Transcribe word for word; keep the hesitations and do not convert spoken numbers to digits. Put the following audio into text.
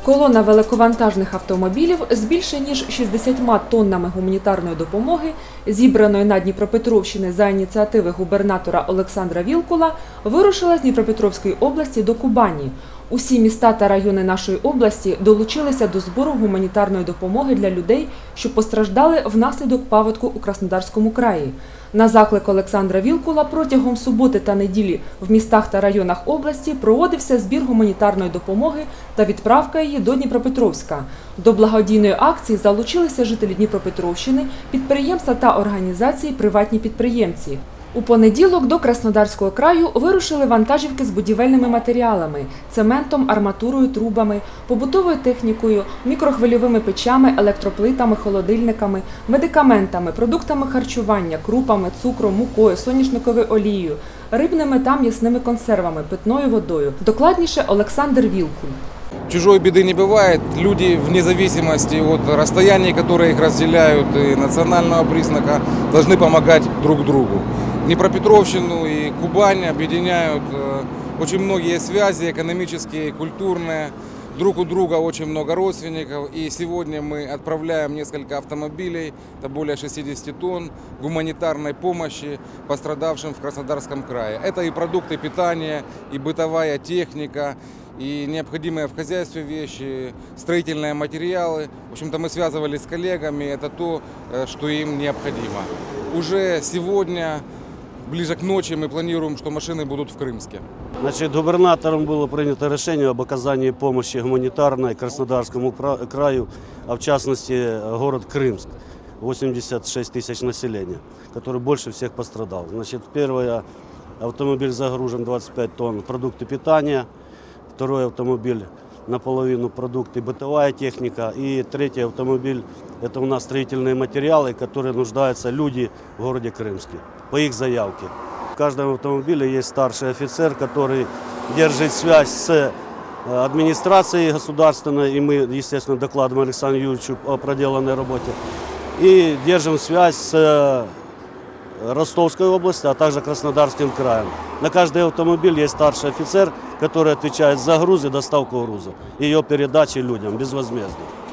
Колона великовантажних автомобілів з більше ніж шістдесятьма тоннами гуманітарної допомоги, зібраної на Дніпропетровщині за ініціативи губернатора Олександра Вілкула, вирушила з Дніпропетровської області до Кубані. Усі міста та райони нашої області долучилися до збору гуманітарної допомоги для людей, що постраждали внаслідок паводку у Краснодарському краї. На заклик Олександра Вілкула протягом суботи та неділі в містах та районах області проводився збір гуманітарної допомоги та відправка її до Дніпропетровська. До благодійної акції залучилися жителі Дніпропетровщини, підприємства та організації, приватні підприємці. У понеділок до Краснодарського краю вирушили вантажівки з будівельними матеріалами – цементом, арматурою, трубами, побутовою технікою, мікрохвильовими печами, електроплитами, холодильниками, медикаментами, продуктами харчування, крупами, цукром, мукою, соняшниковою олією, рибними та м'ясними консервами, питною водою. Докладніше Олександр Вілкул. Чужой беды не бывает. Люди, вне зависимости от расстояний, которые их разделяют, и национального признака, должны помогать друг другу. Днепропетровщину и Кубань объединяют очень многие связи экономические, культурные. Друг у друга очень много родственников. И сегодня мы отправляем несколько автомобилей, это более шестидесяти тонн, гуманитарной помощи пострадавшим в Краснодарском крае. Это и продукты питания, и бытовая техника, и необходимые в хозяйстве вещи, строительные материалы. В общем-то, мы связывались с коллегами, это то, что им необходимо. Уже сегодня, ближе к ночи, мы планируем, что машины будут в Крымске. Значит, губернатором было принято решение об оказании помощи гуманитарной Краснодарскому краю, а в частности город Крымск, восемьдесят шесть тысяч населения, который больше всех пострадал. Значит, первый автомобиль загружен двадцать пять тонн продукты питания, второй автомобиль наполовину продукты, бытовая техника, и третий автомобиль – это у нас строительные материалы, которые нуждаются люди в городе Крымске по их заявке. В каждом автомобиле есть старший офицер, который держит связь с администрацией государственной, и мы, естественно, докладываем Александру Юрьевичу о проделанной работе, и держим связь с Ростовской областью, а также Краснодарским краем. На каждый автомобиль есть старший офицер, который отвечает за груз и доставку груза, и ее передачи людям безвозмездно.